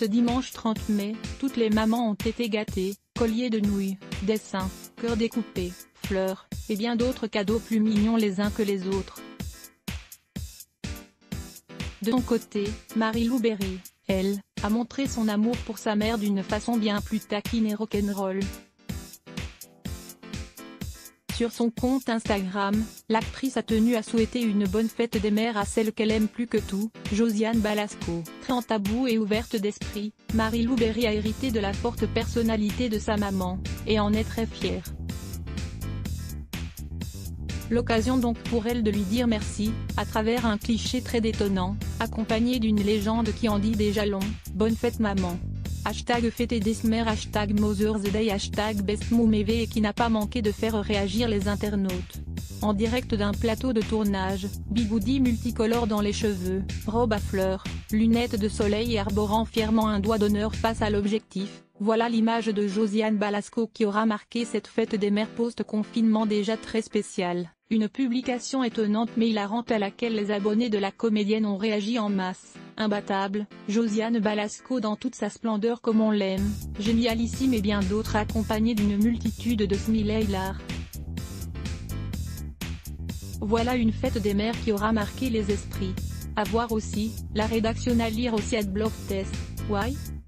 Ce dimanche 30 mai, toutes les mamans ont été gâtées, colliers de nouilles, dessins, cœurs découpés, fleurs, et bien d'autres cadeaux plus mignons les uns que les autres. De son côté, Marie-Lou Berry, elle, a montré son amour pour sa mère d'une façon bien plus taquine et rock'n'roll. Sur son compte Instagram, l'actrice a tenu à souhaiter une bonne fête des mères à celle qu'elle aime plus que tout, Josiane Balasco. Très tabou et ouverte d'esprit, Marie-Lou Berry a hérité de la forte personnalité de sa maman, et en est très fière. L'occasion donc pour elle de lui dire merci, à travers un cliché très détonnant, accompagné d'une légende qui en dit déjà long, « Bonne fête maman ». #fêter des mères, #Mother's Day, #BestMomEV et qui n'a pas manqué de faire réagir les internautes. En direct d'un plateau de tournage, bigoudi multicolore dans les cheveux, robe à fleurs, lunettes de soleil et arborant fièrement un doigt d'honneur face à l'objectif, voilà l'image de Josiane Balasco qui aura marqué cette fête des mères post-confinement déjà très spéciale. Une publication étonnante mais hilarante à laquelle les abonnés de la comédienne ont réagi en masse. Imbattable, Josiane Balasco dans toute sa splendeur comme on l'aime, génialissime et bien d'autres accompagnés d'une multitude de smiley hilar. Voilà une fête des mères qui aura marqué les esprits. À voir aussi, la rédaction à lire aussi @blogtest. Why?